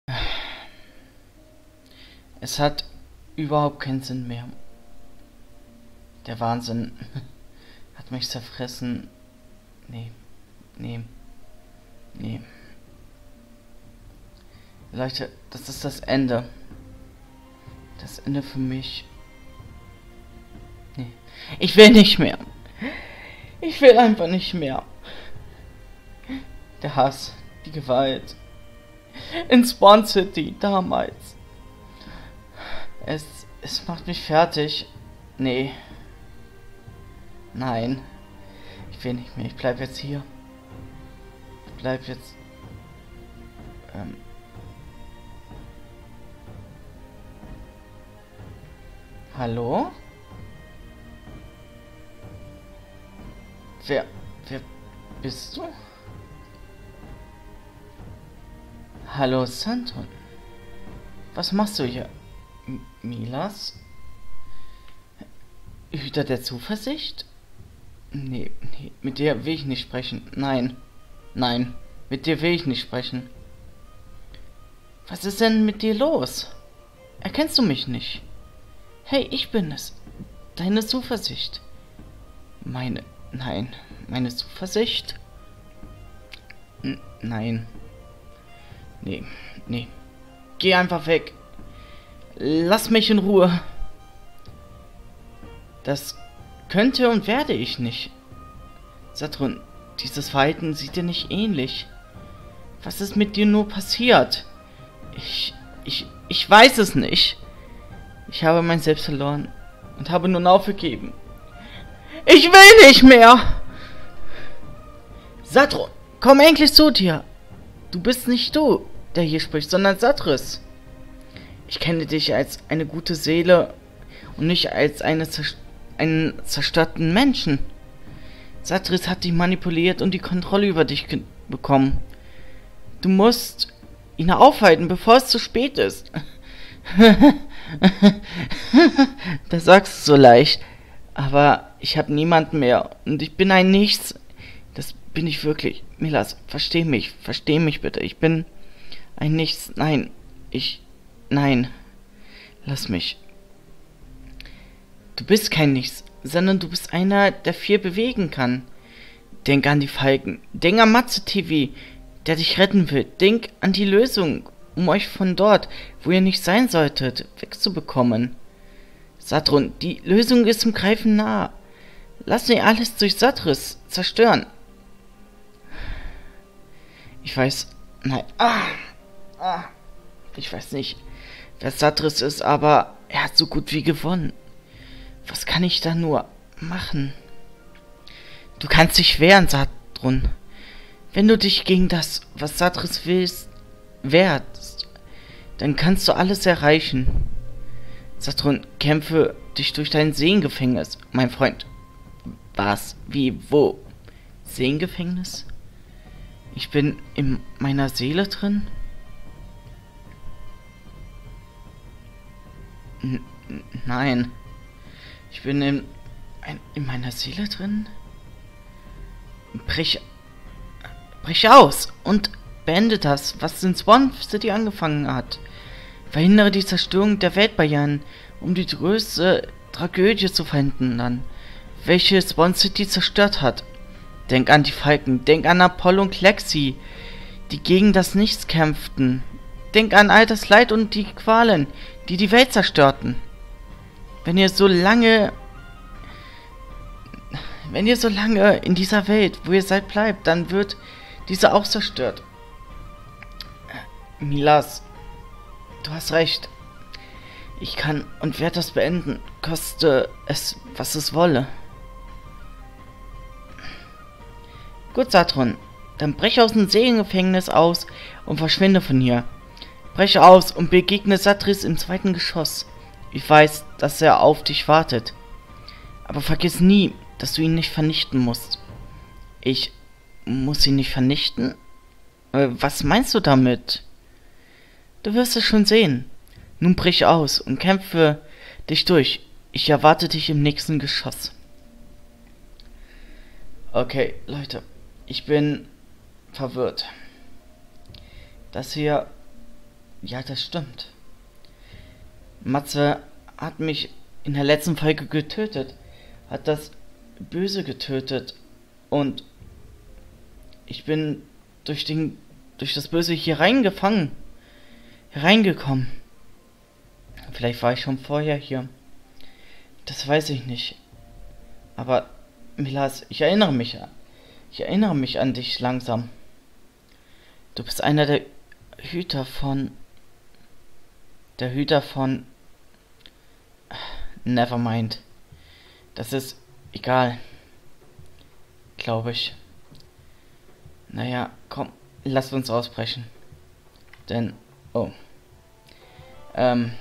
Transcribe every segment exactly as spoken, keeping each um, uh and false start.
Es hat überhaupt keinen Sinn mehr. Der Wahnsinn hat mich zerfressen. Nee, nee, nee. Leute, das ist das Ende. Das Ende für mich. Nee. Ich will nicht mehr. Ich will einfach nicht mehr. Der Hass, die Gewalt. In Spawn City, damals. Es, es macht mich fertig. Nee. Nein. Ich will nicht mehr. Ich bleib jetzt hier. Ich bleib jetzt. Ähm. Hallo? Wer, wer bist du? Hallo Santon. Was machst du hier? M Milas? Hüter der Zuversicht? Nee, nee, mit dir will ich nicht sprechen. Nein. Nein, mit dir will ich nicht sprechen. Was ist denn mit dir los? Erkennst du mich nicht? Hey, ich bin es. Deine Zuversicht. Meine... Nein. Meine Zuversicht? N nein. Nee. Nee. Geh einfach weg. Lass mich in Ruhe. Das könnte und werde ich nicht. Saturn, dieses Verhalten sieht dir nicht ähnlich. Was ist mit dir nur passiert? Ich... Ich... Ich weiß es nicht. Ich habe mein Selbst verloren und habe nun aufgegeben. Ich will nicht mehr! Saturn, komm endlich zu dir! Du bist nicht du, der hier spricht, sondern Satris. Ich kenne dich als eine gute Seele und nicht als eine Zerst einen zerstörten Menschen. Satris hat dich manipuliert und die Kontrolle über dich bekommen. Du musst ihn aufhalten, bevor es zu spät ist. Das sagst du so leicht. Aber ich habe niemanden mehr. Und ich bin ein Nichts. Das bin ich wirklich. Milas, versteh mich. Versteh mich bitte. Ich bin ein Nichts. Nein. Ich... Nein. Lass mich. Du bist kein Nichts, sondern du bist einer, der viel bewegen kann. Denk an die Falken. Denk an Matze T V, der dich retten will. Denk an die Lösung, um euch von dort, wo ihr nicht sein solltet, wegzubekommen. Saturn, die Lösung ist zum Greifen nah. Lass mir alles durch Satris zerstören. Ich weiß... Nein. Ah, ah, ich weiß nicht, wer Satris ist, aber er hat so gut wie gewonnen. Was kann ich da nur machen? Du kannst dich wehren, Saturn. Wenn du dich gegen das, was Satris willst, wehrst, dann kannst du alles erreichen. Saturn, kämpfe dich durch dein Seelengefängnis, mein Freund. Was? Wie? Wo? Seelengefängnis? Ich bin in meiner Seele drin? N nein. Ich bin in, ein, in meiner Seele drin? Brich, brich aus und beende das, was in Spawn City angefangen hat. Verhindere die Zerstörung der Weltbarrieren, um die größte Tragödie zu verhindern, welche Spawn City zerstört hat. Denk an die Falken, denk an Apollo und Lexi, die gegen das Nichts kämpften. Denk an all das Leid und die Qualen, die die Welt zerstörten. Wenn ihr so lange... Wenn ihr so lange in dieser Welt, wo ihr seid, bleibt, dann wird diese auch zerstört. Milas, du hast recht. Ich kann und werde das beenden, koste es, was es wolle. Gut, Saturn, dann brech aus dem Seelengefängnis aus und verschwinde von hier. Brech aus und begegne Satris im zweiten Geschoss. Ich weiß, dass er auf dich wartet. Aber vergiss nie, dass du ihn nicht vernichten musst. Ich muss ihn nicht vernichten? Äh, was meinst du damit? Du wirst es schon sehen. Nun brich aus und kämpfe dich durch. Ich erwarte dich im nächsten Geschoss. Okay, Leute. Ich bin verwirrt. Das hier Ja, das stimmt. Matze hat mich in der letzten Folge getötet. Hat das Böse getötet. Und ich bin durch den, durch das Böse hier reingefangen. Hereingekommen. Vielleicht war ich schon vorher hier. Das weiß ich nicht. Aber, Milas, ich erinnere mich an. Ich erinnere mich an dich langsam. Du bist einer der Hüter von... Der Hüter von... Nevermind. Das ist egal. Glaube ich. Naja, komm, lass uns ausbrechen. Denn... Oh. Ähm...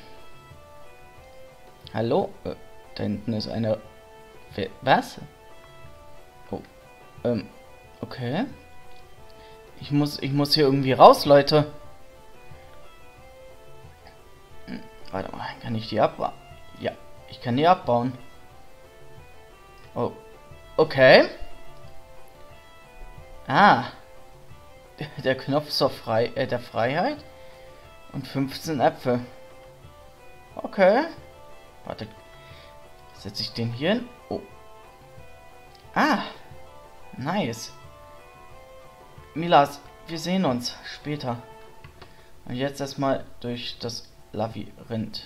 Hallo? Äh, da hinten ist eine... Was? Oh. Ähm, okay. Ich muss, ich muss hier irgendwie raus, Leute. Hm, warte mal, kann ich die abbauen? Ja, ich kann die abbauen. Oh. Okay. Ah. Der Knopf zur Frei äh, der Freiheit. Und fünfzehn Äpfel. Okay. Warte. Setze ich den hier hin? Oh. Ah. Nice. Milas, wir sehen uns später. Und jetzt erstmal durch das Labyrinth.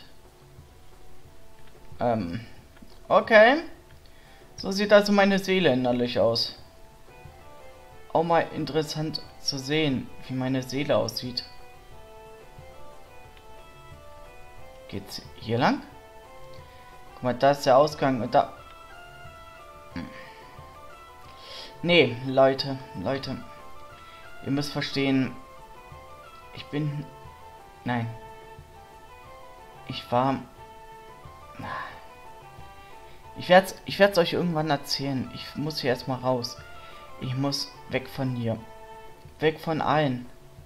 Ähm. Okay. So sieht also meine Seele innerlich aus. Auch mal interessant zu sehen, wie meine Seele aussieht. Geht's hier lang? Guck mal, da ist der Ausgang und da... Hm. Nee, Leute, Leute. Ihr müsst verstehen, ich bin... Nein. Ich war... Ich werde es ich werd's euch irgendwann erzählen. Ich muss hier erstmal raus. Ich muss weg von hier. Weg von allen.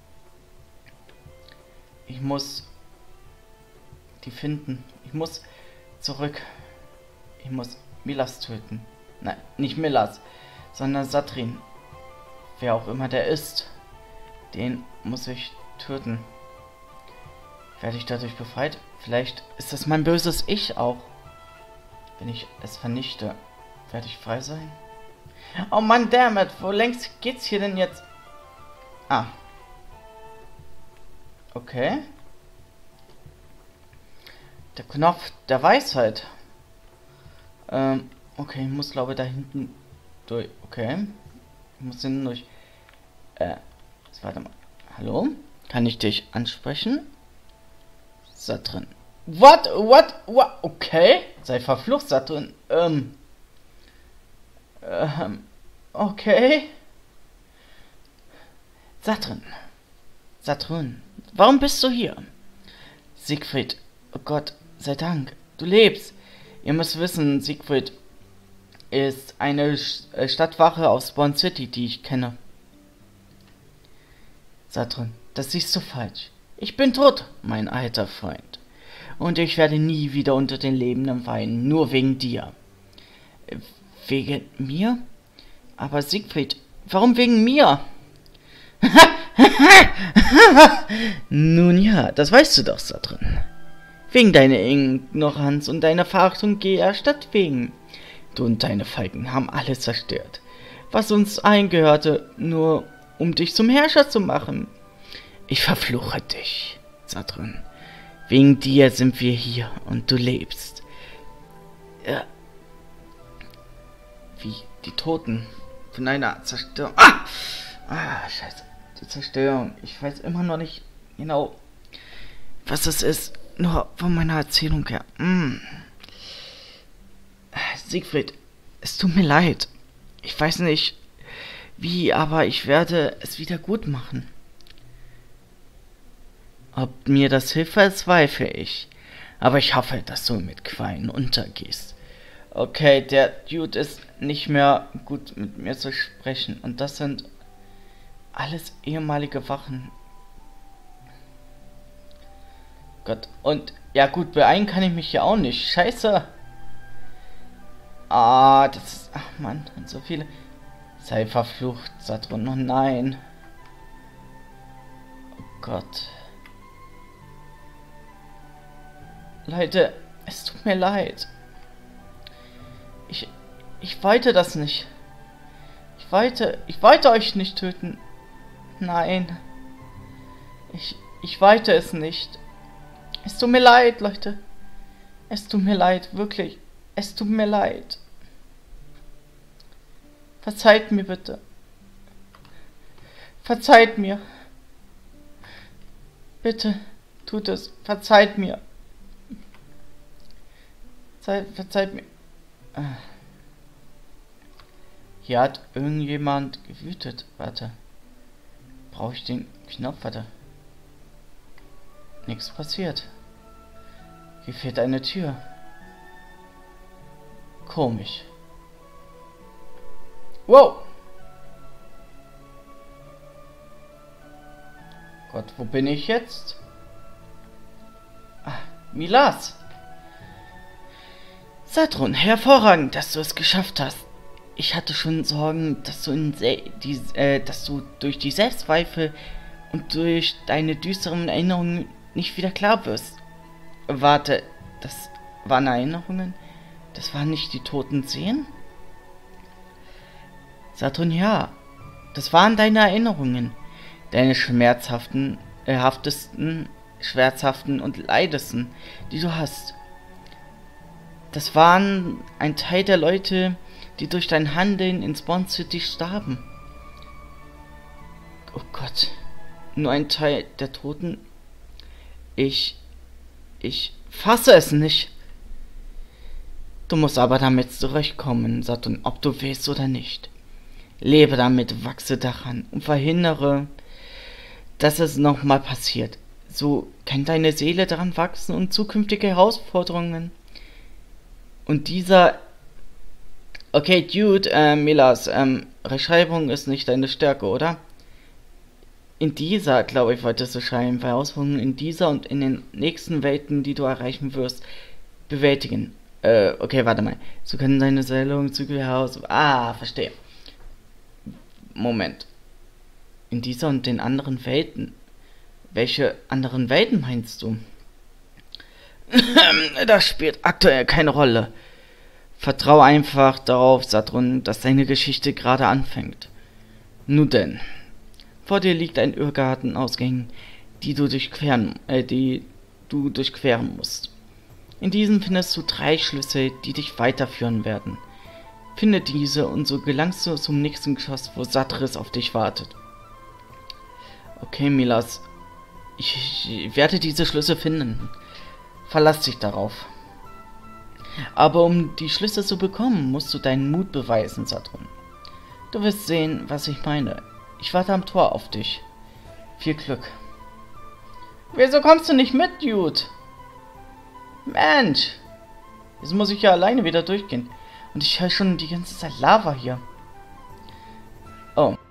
Ich muss die finden. Ich muss zurück. Ich muss Milas töten. Nein, nicht Milas, sondern Satrin. Wer auch immer der ist, den muss ich töten. Werde ich dadurch befreit? Vielleicht ist das mein böses Ich auch. Wenn ich es vernichte, werde ich frei sein? Oh Mann, dammit, wo längst geht's hier denn jetzt? Ah. Okay. Der Knopf der Weisheit. Ähm, okay, ich muss glaube da hinten durch. Okay. Ich muss hinten durch. Äh, jetzt warte mal. Hallo? Kann ich dich ansprechen? Satrin. What? What? What? Okay. Sei verflucht, Satrin. Ähm. Ähm. Okay. Satrin. Satrin. Warum bist du hier? Siegfried. Oh Gott, sei Dank. Du lebst. Ihr müsst wissen, Siegfried ist eine Stadtwache aus Spawn City, die ich kenne. Satrin. Das siehst du falsch. Ich bin tot, mein alter Freund. Und ich werde nie wieder unter den Lebenden weinen, nur wegen dir. Wegen mir? Aber Siegfried, warum wegen mir? Nun ja, das weißt du doch, Satrin. Wegen deiner Ignoranz und deiner Verachtung geher Stadt wegen. Du und deine Falken haben alles zerstört, was uns allen gehörte, nur um dich zum Herrscher zu machen. Ich verfluche dich, Satrin. Wegen dir sind wir hier und du lebst. Ja. Wie die Toten von einer Zerstörung. Ah! Ah, scheiße. Die Zerstörung. Ich weiß immer noch nicht genau, was es ist. Nur von meiner Erzählung her. Mm. Siegfried, es tut mir leid. Ich weiß nicht wie, aber ich werde es wieder gut machen. Ob mir das hilft, zweifle ich. Aber ich hoffe, dass du mit Quallen untergehst. Okay, der Dude ist nicht mehr gut mit mir zu sprechen. Und das sind alles ehemalige Wachen. Gott, und ja gut, beeilen kann ich mich ja auch nicht. Scheiße. Ah, das ist... Ach Mann, und so viele... Sei verflucht, Satrin. Oh nein. Oh Gott. Leute, es tut mir leid. Ich, ich wollte das nicht. Ich wollte, ich wollte euch nicht töten. Nein. Ich, ich wollte es nicht. Es tut mir leid, Leute. Es tut mir leid, wirklich. Es tut mir leid. Verzeiht mir bitte. Verzeiht mir. Bitte, tut es. Verzeiht mir. Verzeiht, verzeiht mir. Hier hat irgendjemand gewütet. Warte. Brauche ich den Knopf? Warte. Nichts passiert. Hier fehlt eine Tür. Komisch. Wow! Gott, wo bin ich jetzt? Ah, Milas! Saturn, hervorragend, dass du es geschafft hast. Ich hatte schon Sorgen, dass du, in die, äh, dass du durch die Selbstzweifel und durch deine düsteren Erinnerungen nicht wieder klar wirst. Warte, das waren Erinnerungen? Das waren nicht die toten Seen? Saturn, ja. Das waren deine Erinnerungen. Deine schmerzhaften, äh, haftesten, schmerzhaften und leidesten, die du hast. Das waren ein Teil der Leute, die durch dein Handeln in Spawn City starben. Oh Gott. Nur ein Teil der Toten. Ich... Ich fasse es nicht. Du musst aber damit zurechtkommen, Saturn, ob du willst oder nicht. Lebe damit, wachse daran und verhindere, dass es nochmal passiert. So kann deine Seele daran wachsen und zukünftige Herausforderungen. Und dieser... Okay, Dude, äh, Milas, ähm, Rechtschreibung ist nicht deine Stärke, oder? In dieser, glaube ich, wolltest du schreiben, Herausforderungen in dieser und in den nächsten Welten, die du erreichen wirst, bewältigen. Äh, okay, warte mal. So können deine Seele Züge heraus... Ah, verstehe. Moment. In dieser und den anderen Welten. Welche anderen Welten meinst du? Das spielt aktuell keine Rolle. Vertrau einfach darauf, Saturn, dass deine Geschichte gerade anfängt. Nun denn. Vor dir liegt ein Irrgarten aus Gängen, die du durchqueren, äh, die du durchqueren musst. In diesen findest du drei Schlüssel, die dich weiterführen werden. Finde diese und so gelangst du zum nächsten Geschoss, wo Satris auf dich wartet. Okay, Milas. Ich, ich werde diese Schlüssel finden. Verlass dich darauf. Aber um die Schlüssel zu bekommen, musst du deinen Mut beweisen, Saturn. Du wirst sehen, was ich meine. Ich warte am Tor auf dich. Viel Glück. Wieso kommst du nicht mit, Dude? Mensch. Jetzt muss ich ja alleine wieder durchgehen. Und ich höre schon die ganze Zeit Lava hier. Oh.